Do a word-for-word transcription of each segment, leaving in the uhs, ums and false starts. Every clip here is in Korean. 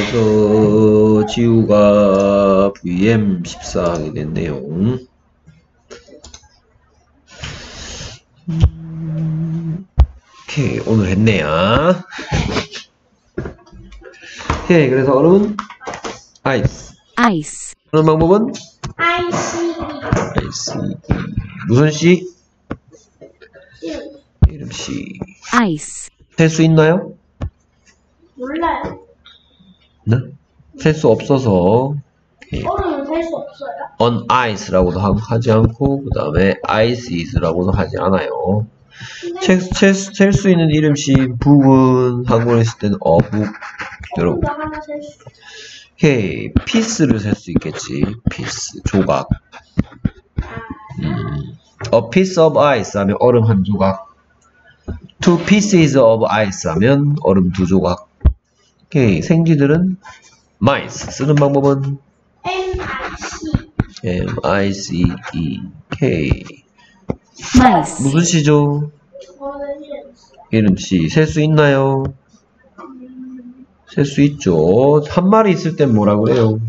그래서 지우가 브이엠 십사 하게 됐네요. 음, 오케이, 오늘 했네요. 오케이, 그래서 얼음은 아이스. 아이스. 하는 방법은 아이씨디. 아이씨디. 무슨 씨? 이름 씨. 아이스. 셀 수 있나요? 몰라요. 네? 셀 수 없어서 오케이. 얼음은 셀 수 없어요. on ice라고도 하지 않고 그 다음에 ice is라고도 하지 않아요. 셀 수 있는 이름씨 북은 한국어로 했을 때는 어북. 여러분. 하나 셀 수. 오케이. 피스를 셀 수 있겠지. 피스. 조각. 음. A piece of ice 하면 얼음 한 조각. Two pieces of ice 하면 얼음 두 조각. 오케이. 생쥐들은 mice. 쓰는 방법은 엠아이씨. M I C E. 오케이. 마이스. 무슨 씨죠? 이름씨. 셀 수 있나요? 셀 수 있죠. 한 마리 있을 땐 뭐라 그래요?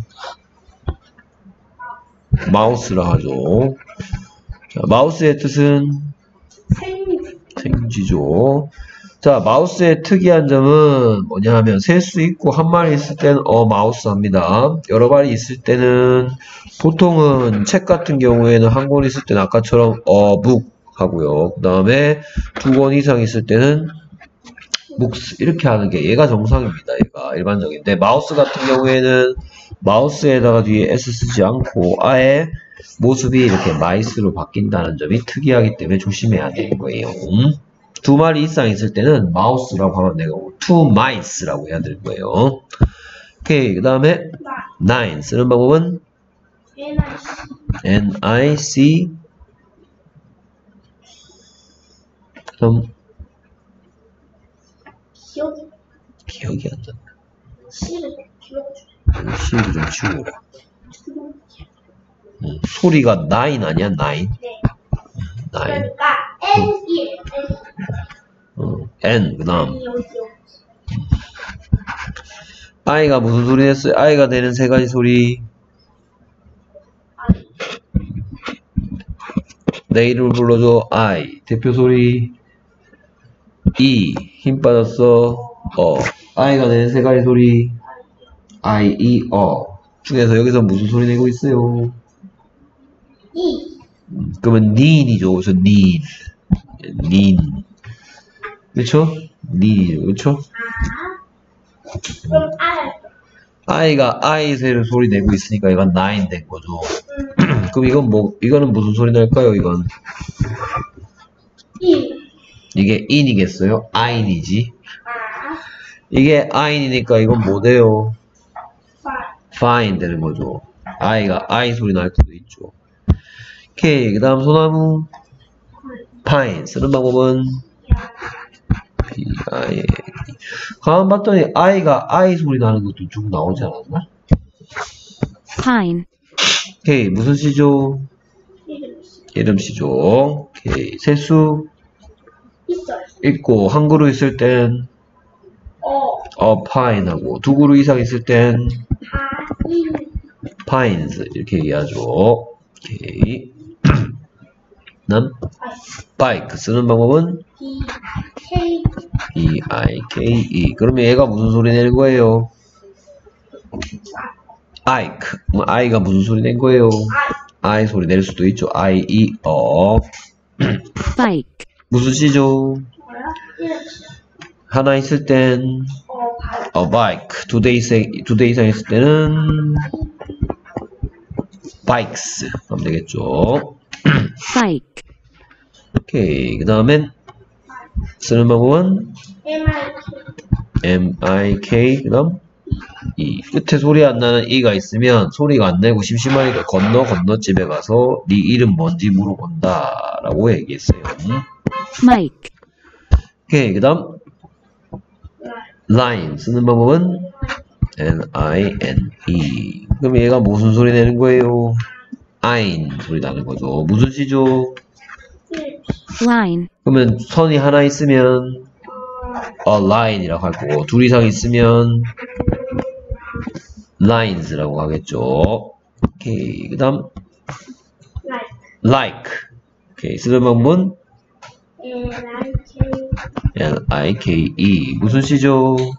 마우스라 하죠. 자, 마우스의 뜻은 생쥐. 생쥐죠. 자, 마우스의 특이한 점은 뭐냐 하면 셀 수 있고 한 마리 있을 때는 어 마우스 합니다. 여러 마리 있을 때는 보통은 책 같은 경우에는 한 권 있을 때는 아까처럼 어북 하고요. 그 다음에 두 권 이상 있을 때는 묵스 이렇게 하는 게 얘가 정상입니다. 얘가 일반적인데 마우스 같은 경우에는 마우스에다가 뒤에 S 쓰지 않고 아예 모습이 이렇게 마이스로 바뀐다는 점이 특이하기 때문에 조심해야 되는 거예요. 음? 두 마리 이상 있을 때는 마우스라고 하면 되고 two mice라고 해야 될 거예요. 오케이. 그 다음에 nine 쓰는 방법은 엠아이씨. N I C 그럼 기억이. 기억이 안 나. 씨를 기억해주세요. C를 좀 지우라. 음, 소리가 nine 아니야? nine? 네. nine. 그러니까 N이에요. N. 어, N 그 다음 여기 여기. I가 무슨 소리 냈어요? I가 되는 세 가지 소리. 내 이름을 불러줘. I. 대표 소리. E. 힘 빠졌어. 어. I가 내는 세 가지 소리. I, E, 어. 중에서 여기서 무슨 소리 내고 있어요? 이. 음, 그러면 nin이죠. 그래서 nin. nin. 그쵸? nin이죠. 그쵸? 아. 그럼 R. I가 I 세를 소리 내고 있으니까 이건 nine 된 거죠. 음. 그럼 이건 뭐, 이거는 무슨 소리 날까요? 이건. 이. 이게 in이겠어요? in이지. 아. 이게 in이니까 이건 뭐 돼요? 파. fine 되는 거죠. i가 i 소리 날 수도 있죠. 오케이. 그 다음 소나무. pine. 쓰는 방법은 P I N. 가만 봤더니 i가 i 소리 나는 것도 쭉 나오지 않았나? pine. 오케이. 무슨 시죠? 이름 시죠. 오케이. 세수 있어요. 있고 한 그루 있을 땐 어. 어 파인하고 두 그루 이상 있을 땐 파인. 파인스 이렇게 얘기하죠. 오케이. 남 바이크 쓰는 방법은 B. K. B I K E. 그러면 얘가 무슨 소리 내는 거예요? 아이크. 그럼 I가 무슨 소리 낸 거예요? I 소리 낼 수도 있죠. I E 어. bike. 무슨 시죠? 뭐야? 이름. 하나 있을 땐 어. 바. 어, bike. 두 대 이상, 두 대 이상 있을 때는 bikes 하면 되겠죠. bike. 오케이. 그 다음엔 쓰는 방법은 M I K. M I K. 그 다음 E. 끝에 소리 안 나는 E가 있으면 소리가 안 내고 심심하니까 건너 건너 집에 가서 네 이름 뭔지 물어본다 라고 얘기했어요. mic. 오케이. 그 다음 line 쓰는 방법은 N I N E. 그럼 얘가 무슨 소리 내는 거예요? ein 소리 나는 거죠. 무슨 시죠? line. 그러면 선이 하나 있으면 a line이라고 할 거고 둘 이상 있으면 lines라고 하겠죠. 오케이. 그 다음, like, like. 오케이. 쓰는 방법은 L I K, L I K E. 무슨 시죠? 어,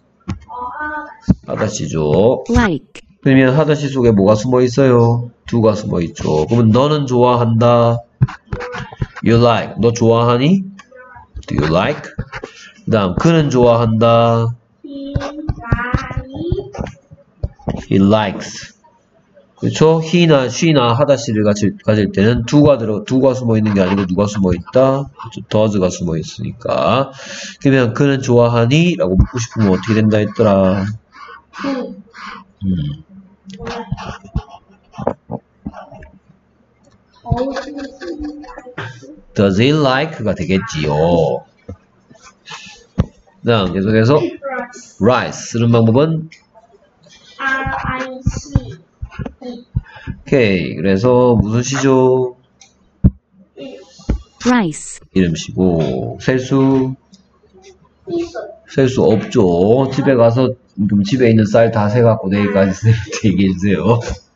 하다시죠. like, 그러면 하다시 속에 뭐가 숨어 있어요? do가 숨어 있죠. 그러면 너는 좋아한다. You like. 너 좋아하니? Do you like? 그 다음, 그는 좋아한다. he, like, He likes. 그렇죠? he나 she나 하다시를 가질, 가질 때는 do가 들어, do가 숨어 있는 게 아니고 누가 숨어 있다? does가 숨어 있으니까. 그러면 그는 좋아하니? 라고 묻고 싶으면 어떻게 된다 했더라? who, 음. Does he like가 되겠지요. 그 다음 계속해서 rice, rice 쓰는 방법은 R I C, E, 오케이. 그래서 무슨 시죠? rice, 이름시고 셀수 이소, 셀 수 없죠. 집에 가서 그럼 집에 있는 쌀 다 세갖고 내일까지 쌤한테 얘기해주세요.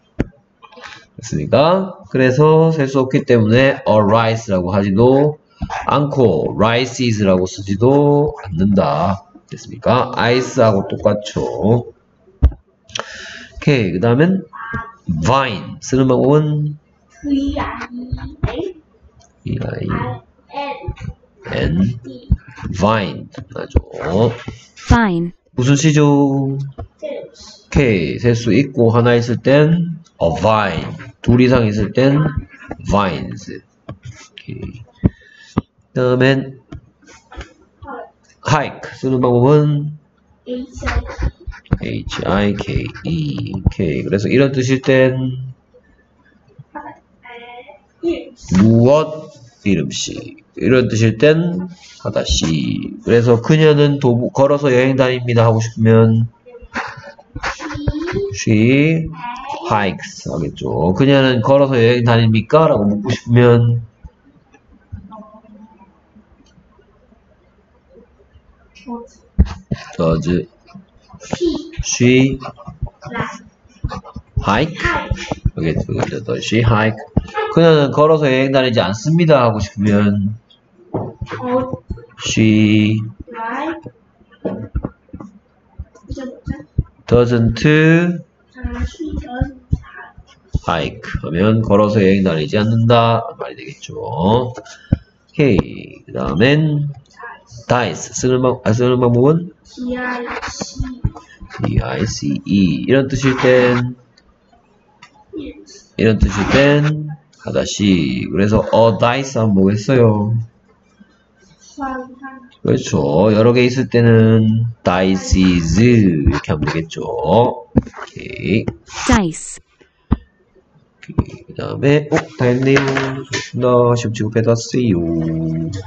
됐습니까? 그래서 셀 수 없기 때문에 a rice라고 하지도 않고 rices라고 쓰지도 않는다. 됐습니까? ice하고 똑같죠. 오케이. 그 다음엔 vine 쓰는 방법은 V I E, V I N, N D, vine 맞죠. fine, 무슨 시죠? six, 오케이. 셀 수 있고 하나 있을 땐 a vine. 둘 이상 있을 땐 vines. 오케이. 다음엔 hike 쓰는 방법은 H I K, H I K E. 오케이. 그래서 이런 뜻일 땐 Ears, 무엇 이름씨. 이런 뜻일 땐 하다시. 그래서 그녀는 도보, 걸어서 여행 다닙니다 하고 싶으면 she, she hikes 하겠죠. 그녀는 걸어서 여행 다닙니까? 라고 묻고 싶으면 does she, she like, hike? 여기죠. 여기죠. does she hike? 그녀는 걸어서 여행 다니지 않습니다 하고 싶으면 or, she like, 이게 뭐죠? doesn't 아, she doesn't hike 하면 걸어서 여행 다니지 않는다 말이 되겠죠. 오케이. 그 다음엔 dice 쓰는, 방, 아, 쓰는 방법은 D I C, D I C E. 이런 뜻일 땐 ears, 이런 뜻일 땐 하다시. 그래서 a dice 하면 뭐겠어요? 수학한, 그렇죠. 여러 개 있을 때는 dices 이렇게 하면 되겠죠. 오케이. dice, 그 다음에 어? 다 했네요. 좋습니다. 시험 취급해 놨어요.